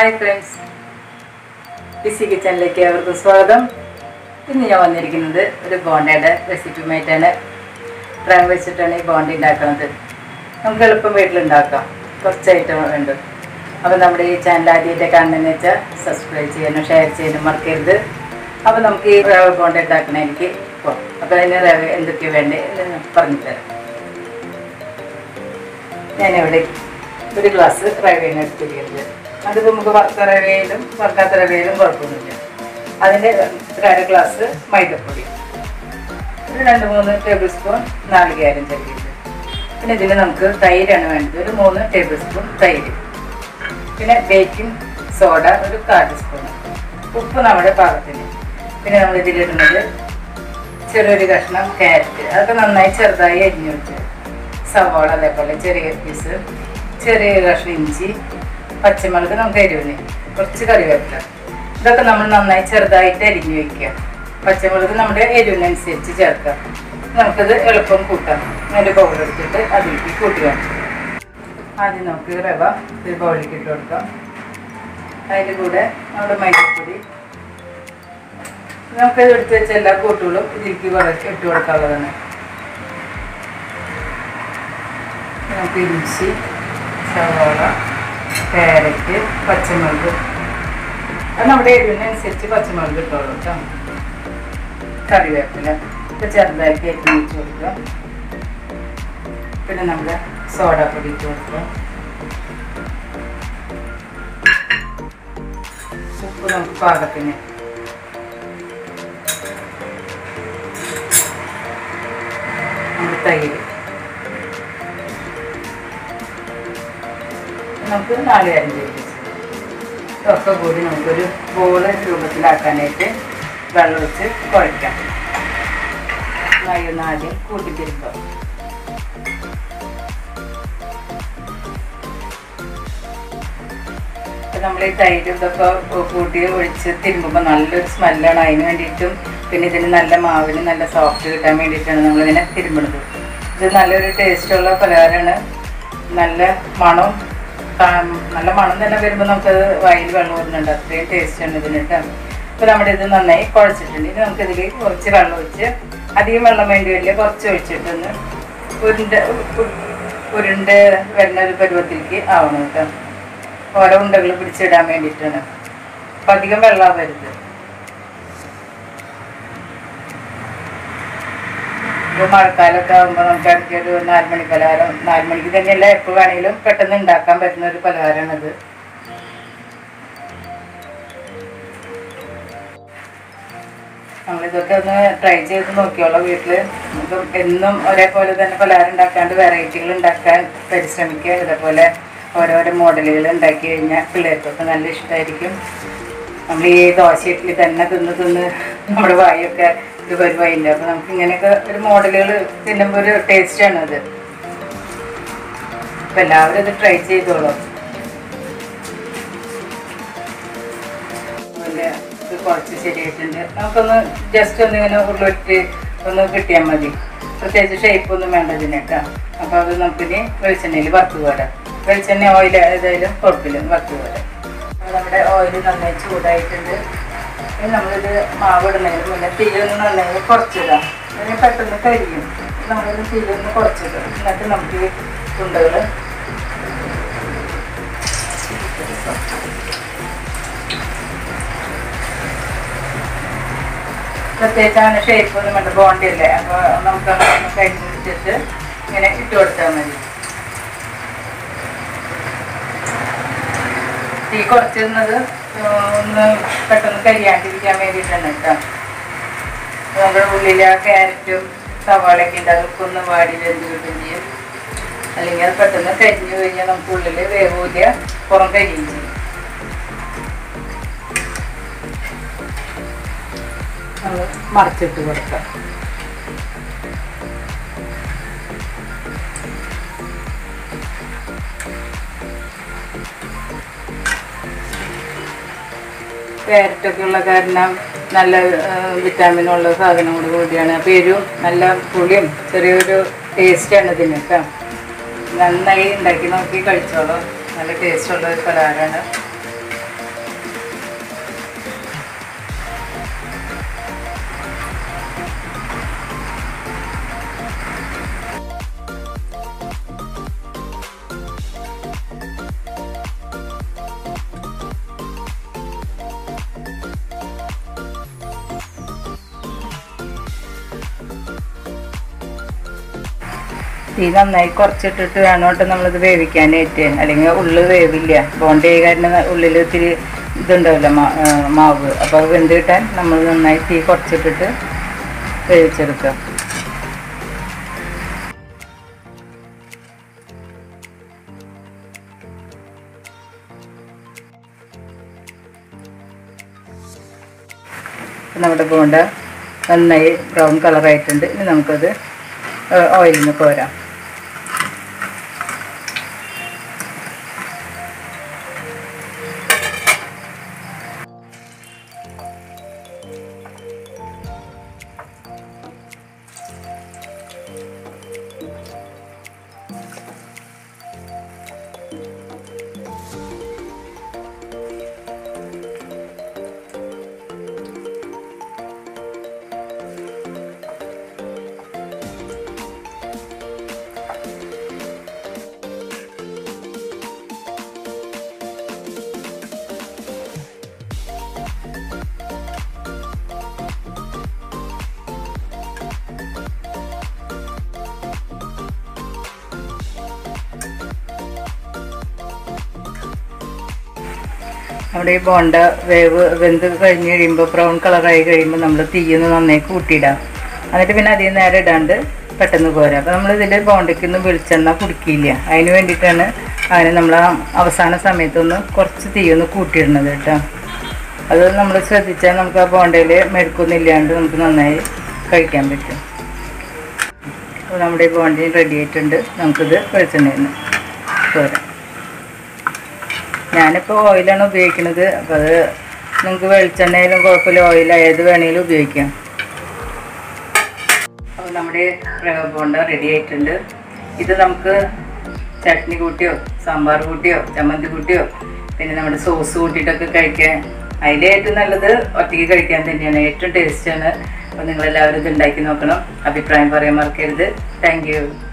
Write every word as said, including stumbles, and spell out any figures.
Hi friends, BC കിച്ചണിലേക്ക് അവർക്ക് സ്വാഗതം. ഇന്ന് ഞാൻ വന്നിരിക്കുന്നത് ഒരു ബോണ്ടയുടെ റെസിപ്പിയുമായിട്ടാണ്. റവ വെച്ചിട്ടാണ് ഈ ബോണ്ട ഉണ്ടാക്കുന്നത്. നമുക്ക് എളുപ്പം വീട്ടിലുണ്ടാക്കാം. കുറച്ച് ഐറ്റം ഉണ്ട്. അപ്പോൾ നമ്മുടെ ഈ ചാനൽ ആദ്യമായിട്ട് കാണണമെന്ന് വെച്ചാൽ സബ്സ്ക്രൈബ് ചെയ്യാനും ഷെയർ ചെയ്യാനും മറക്കരുത്. അപ്പോൾ നമുക്ക് ഈ റവ ബോണ്ട ഉണ്ടാക്കണം എനിക്ക് ഇപ്പോൾ. അപ്പോൾ അതിന് റവ എന്തൊക്കെയാണ് വേണ്ടത് എന്ന് പറഞ്ഞു തരാം. ഞാനിവിടെ ഒരു ഗ്ലാസ് റവയാണ് എടുത്തിരിക്കുന്നത്. അത് നമുക്ക് വറുത്ത റവയിലും വറുക്കാത്ത റവയിലും കുഴപ്പമൊന്നുമില്ല. അതിൻ്റെ ഒരു അര ഗ്ലാസ് മൈദപ്പൊടി, ഒരു രണ്ട് മൂന്ന് ടേബിൾ സ്പൂൺ നാളികേരം ചെറിയത്. പിന്നെ ഇതിൽ നമുക്ക് തൈരാണ് വേണ്ടത്, ഒരു മൂന്ന് ടേബിൾ സ്പൂൺ തൈര്. പിന്നെ ബേക്കിംഗ് സോഡ ഒരു കാൽ സ്പൂൺ, ഉപ്പ് നമ്മുടെ പാകത്തിന്. പിന്നെ നമ്മൾ ഇതിലിടുന്നത് ചെറിയൊരു കഷ്ണം ക്യാരറ്റ്, അതൊക്കെ നന്നായി ചെറുതായി അരിഞ്ഞു വെച്ച്, സവാള അതേപോലെ ചെറിയ പീസ്, ചെറിയ കഷ്ണം ഇഞ്ചി, പച്ചമുളക്, നമുക്ക് എരിവിന് കുറച്ച് കറിവേപ്പില, ഇതൊക്കെ നമ്മൾ നന്നായി ചെറുതായിട്ട് അരിഞ്ഞു വയ്ക്കുക. പച്ചമുളക് നമ്മുടെ എരിവിനനുസരിച്ച് ചേർക്കാം. നമുക്കത് എളുപ്പം കൂട്ടാം. അതിൻ്റെ ബൗളെടുത്തിട്ട് അതിലേക്ക് കൂട്ടി വേണം. ആദ്യം നമുക്ക് റവ ഒരു ബൗളിലേക്ക് ഇട്ട് കൊടുക്കാം. അതിൻ്റെ കൂടെ നമ്മുടെ മൈദപ്പൊടി, നമുക്കത് എടുത്ത് വെച്ച എല്ലാ കൂട്ടുകളും ഇതിലേക്ക് കുറച്ച് ഇട്ട് കൊടുക്കാനുള്ളതാണ്. നമുക്ക് ഇഞ്ചി, സവാള, ക്യാരറ്റ്, പച്ചമുളക്, അത് നമ്മുടെ എരിവിനനുസരിച്ച് പച്ചമുളക് ഇട്ടോളൂ കേട്ടോ. കറിവേപ്പില ഇപ്പം ചെറുതാക്കി അരിഞ്ഞ് വെച്ച് കൊടുക്കുക. പിന്നെ നമ്മുടെ സോഡാപ്പൊടി ഇട്ട് കൊടുക്കുക. ഉപ്പ് നമുക്ക് പാകത്തിന്. നമ്മുടെ തൈര്, നമുക്ക് നാളികേരം ചെയ്ത് ഇതൊക്കെ കൂടി നമുക്കൊരു ബോള് രൂപത്തിലാക്കാനായിട്ട് വെള്ളം വെച്ച് കുഴയ്ക്കാം. നന്നായി ആദ്യം കൂട്ടിത്തിരിക്കാം. അപ്പം നമ്മൾ ഈ തൈര് ഇതൊക്കെ കൂട്ടി ഒഴിച്ച് തിരുമ്പുമ്പോൾ നല്ലൊരു സ്മെല്ലാണ്. അതിന് വേണ്ടിയിട്ടും പിന്നെ ഇതിന് നല്ല മാവിന് നല്ല സോഫ്റ്റ് കിട്ടാൻ വേണ്ടിയിട്ടാണ് നമ്മളിങ്ങനെ തിരുമ്പുന്നത്. ഇത് നല്ലൊരു ടേസ്റ്റുള്ള പലഹാരമാണ്. നല്ല മണം, നല്ല മണം തന്നെ വരുമ്പോൾ നമുക്കത് വായിൽ വെള്ളം വരുന്നുണ്ട്. അത്രയും ടേസ്റ്റാണ് ഇതിന് കേട്ടോ. അപ്പോൾ നമ്മുടെ ഇത് നന്നായി കുഴച്ചിട്ടുണ്ട്. ഇനി നമുക്കിതിൽ കുറച്ച് വെള്ളം ഒഴിച്ച്, അധികം വെള്ളം വേണ്ടി വരില്ല, കുറച്ച് ഒഴിച്ചിട്ടൊന്ന് ഉരുണ്ട ഉരുണ്ട് വരുന്ന ഒരു പരുവത്തിലേക്ക് ആവണം കേട്ടോ. ഓരോ ഉണ്ടകൾ പിടിച്ചിടാൻ വേണ്ടിയിട്ടാണ്. അപ്പം അധികം വെള്ളം വരുന്നത്. ഇപ്പോൾ മഴക്കാലമൊക്കെ ആകുമ്പോൾ നമുക്ക് ഇടയ്ക്ക് ഒരു നാല് മണി പലഹാരം, നാല് മണിക്ക് തന്നെയല്ല എപ്പോൾ വേണമെങ്കിലും പെട്ടെന്ന് ഉണ്ടാക്കാൻ പറ്റുന്ന ഒരു പലഹാരമാണിത്. നമ്മളിതൊക്കെ ഒന്ന് ട്രൈ ചെയ്ത് നോക്കിയോളാം വീട്ടിൽ. ഇപ്പം എന്നും ഒരേപോലെ തന്നെ പലഹാരം ഉണ്ടാക്കാണ്ട് വെറൈറ്റികൾ ഉണ്ടാക്കാൻ പരിശ്രമിക്കുക. ഇതേപോലെ ഓരോരോ മോഡലുകൾ ഉണ്ടാക്കി കഴിഞ്ഞാൽ പിള്ളേർക്കൊക്കെ നല്ല ഇഷ്ടമായിരിക്കും. നമ്മൾ ഈ ദോശ ഇഡ്ഡലി തന്നെ തിന്ന് തിന്ന് നമ്മുടെ വായൊക്കെ ഇത് പരിവായില്ല. അപ്പോൾ നമുക്ക് ഇങ്ങനെയൊക്കെ ഒരു മോഡലുകൾ തിന്നുമ്പോൾ ഒരു ടേസ്റ്റാണ് അത്. അപ്പം എല്ലാവരും ഇത് ട്രൈ ചെയ്തോളൂ. അതുപോലെ ഇത് കുറച്ച് ശരിയായിട്ടുണ്ട്. നമുക്കൊന്ന് ജസ്റ്റ് ഒന്ന് ഇങ്ങനെ ഉരുളിട്ട് ഒന്ന് കിട്ടിയാൽ മതി. പ്രത്യേകിച്ച് ഷേപ്പൊന്നും വേണ്ട ഇതിന് കേട്ടോ. അപ്പോൾ അത് നമുക്കിനി വെളിച്ചെണ്ണയിൽ വറുത്ത് പോരാം. വെളിച്ചെണ്ണ ഓയിൽ ഏതായാലും കുഴപ്പമില്ല, വറുത്ത് പോരാം. നമ്മുടെ ഓയിൽ നന്നായി ചൂടായിട്ടുണ്ട്. ഇനി നമ്മളിത് മാവ് ഇടുന്നതിന് മുന്നേ തീയൊന്ന് നന്നായി കുറച്ചിടാം. അതിന് പെട്ടെന്ന് കരിയും. നമ്മളിത് തീയൊന്ന് കുറച്ചിടും. എന്നിട്ട് നമുക്ക് ഈ ഉണ്ടകൾ പ്രത്യേകിച്ച് അങ്ങനെ ഷേപ്പൊന്നും വേണ്ട, ബോണ്ടല്ലേ. അപ്പോൾ നമുക്ക് അങ്ങനെ കരിഞ്ഞ് പിടിച്ചിട്ട് ഇങ്ങനെ ഇട്ട് കൊടുത്താൽ മതി. തീ കുറച്ചിരുന്നത് ഒന്ന് പെട്ടെന്ന് കരിയാണ്ടിരിക്കാൻ വേണ്ടിയിട്ടാണ് കേട്ടോ. നമ്മുടെ ഉള്ളിൽ ആ ക്യാരറ്റും സവാളയൊക്കെ ഉണ്ട്, അതൊക്കെ ഒന്ന് വാടി വെന്ത് കിട്ടുകയും ചെയ്യും. അല്ലെങ്കിൽ അത് പെട്ടെന്ന് കരിഞ്ഞു കഴിഞ്ഞാൽ നമുക്ക് ഉള്ളിൽ വേവില്ല, പുറം കരിയും ചെയ്യും. നമ്മൾ മറിച്ചിട്ട് കൊടുക്കാം. ക്യാരറ്റൊക്കെ ഉള്ള കാരണം നല്ല വിറ്റാമിനുള്ള സാധനം കൂടി കൂടിയാണ്. അപ്പോൾ എരിവും നല്ല പുളിയും ചെറിയൊരു ടേസ്റ്റാണ് ഇതിന് കേട്ടോ. നന്നായി ഉണ്ടാക്കി നോക്കി കഴിച്ചോളൂ. നല്ല ടേസ്റ്റുള്ള ഒരു പലഹാരമാണ്. തീ നന്നായി കുറച്ചിട്ടിട്ട് വേണം കേട്ടോ നമ്മളിത് വേവിക്കാനായിട്ട്, അല്ലെങ്കിൽ ഉള്ളു വേവില്ല. ബോണ്ട കാരണം ഉള്ളിൽ ഇത്തിരി ഇതുണ്ടാവില്ല മാവ്, അപ്പോൾ അത് വെന്ത് കിട്ടാൻ നമ്മൾ നന്നായി തീ കുറച്ചിട്ടിട്ട് വേവിച്ചെടുക്കുക. നമ്മുടെ ബോണ്ട നന്നായി ബ്രൗൺ കളറായിട്ടുണ്ട്. ഇനി നമുക്കത് ഓയിലിൽ നിന്ന് കോരാം. നമ്മുടെ ഈ ബോണ്ട വേവ് വെന്ത് കഴിഞ്ഞ് കഴിയുമ്പോൾ ബ്രൗൺ കളറായി കഴിയുമ്പോൾ നമ്മൾ തീയൊന്ന് നന്നായി കൂട്ടിയിടാം. എന്നിട്ട് പിന്നെ അധികം നേരം ഇടാണ്ട് പെട്ടെന്ന് കോരാം. അപ്പോൾ നമ്മളിതിൽ ബോണ്ടയ്ക്കൊന്നും വെളിച്ചെണ്ണ കുടിക്കില്ല, അതിന് വേണ്ടിയിട്ടാണ് അങ്ങനെ നമ്മൾ അവസാന സമയത്തൊന്ന് കുറച്ച് തീയൊന്ന് കൂട്ടിയിടുന്നത് കേട്ടോ. അത് നമ്മൾ ശ്രദ്ധിച്ചാൽ നമുക്ക് ആ ബോണ്ടയിൽ മെഴുക്കൊന്നും ഇല്ലാണ്ട് നമുക്ക് നന്നായി കഴിക്കാൻ പറ്റും. അപ്പോൾ നമ്മുടെ ഈ ബോണ്ടയും റെഡി ആയിട്ടുണ്ട്. നമുക്കിത് വെളിച്ചെണ്ണയിൽ നിന്ന് കോരാം. ഞാനിപ്പോൾ ഓയിലാണ് ഉപയോഗിക്കുന്നത്, അപ്പോൾ അത് നിങ്ങൾക്ക് വെളിച്ചെണ്ണയിലും കുഴപ്പമില്ല, ഓയിൽ ഏത് വേണമെങ്കിലും ഉപയോഗിക്കാം. അപ്പോൾ നമ്മുടെ റവ ബോണ്ട റെഡി ആയിട്ടുണ്ട്. ഇത് നമുക്ക് ചട്നി കൂട്ടിയോ സാമ്പാർ കൂട്ടിയോ ചമ്മന്തി കൂട്ടിയോ പിന്നെ നമ്മുടെ സോസ് കൂട്ടിയിട്ടൊക്കെ കഴിക്കാൻ, അതിൽ ഏറ്റവും നല്ലത് ഒറ്റയ്ക്ക് കഴിക്കാൻ തന്നെയാണ്, ഏറ്റവും ടേസ്റ്റാണ്. അപ്പോൾ നിങ്ങളെല്ലാവരും ഇത് ഉണ്ടാക്കി നോക്കണം, അഭിപ്രായം പറയാൻ മറക്കരുത്. Thank U.